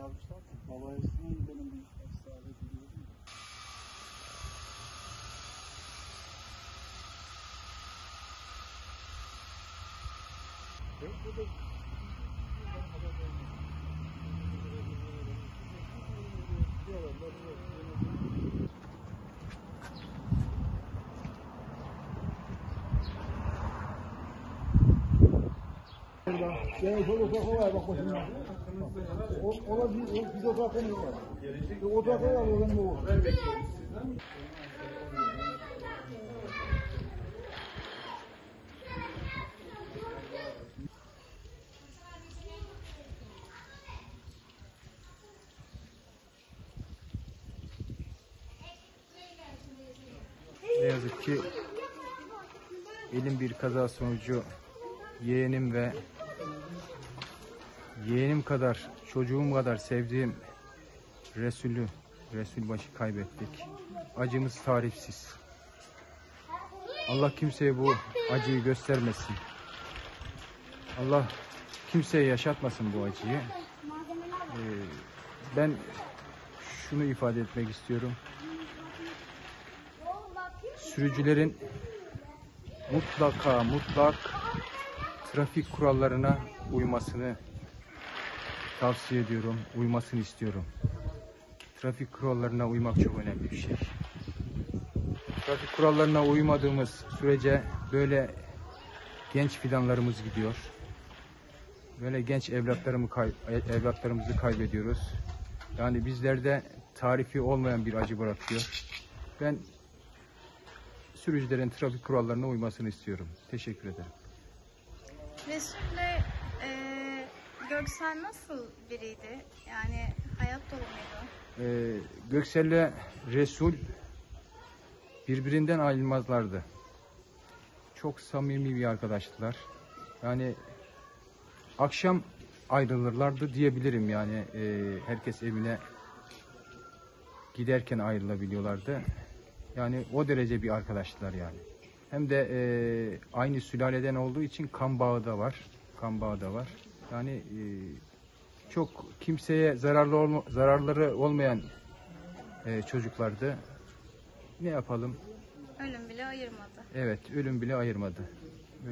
yazmışlar ki babayasının benim bir efsane biliyorum. Bu da yani şöyle otağı var bak başına. Ona bir otağı var. O otağı var o benim o. Ne yazık ki elim bir kaza sonucu yeğenim kadar, çocuğum kadar sevdiğim Resulbaş'ı kaybettik. Acımız tarifsiz. Allah kimseye bu acıyı göstermesin. Allah kimseye yaşatmasın bu acıyı. Ben şunu ifade etmek istiyorum. Sürücülerin mutlak trafik kurallarına uymasını tavsiye ediyorum, uymasını istiyorum. Trafik kurallarına uymak çok önemli bir şey. Trafik kurallarına uymadığımız sürece böyle genç fidanlarımız gidiyor. Böyle genç evlatlarımızı kaybediyoruz. Yani bizlerde tarifi olmayan bir acı bırakıyor. Ben sürücülerin trafik kurallarına uymasını istiyorum. Teşekkür ederim. Resul'le Göksel nasıl biriydi? Yani hayat dolu muydu? Göksel'le Resul birbirinden ayrılmazlardı. Çok samimi bir arkadaştılar. Yani akşam ayrılırlardı diyebilirim yani. Herkes evine giderken ayrılabiliyorlardı. Yani o derece bir arkadaştılar yani. Hem de aynı sülaleden olduğu için kan bağı da var. Kan bağı da var. Yani çok kimseye zararları olmayan çocuklardı. Ne yapalım? Ölüm bile ayırmadı. Evet, ölüm bile ayırmadı.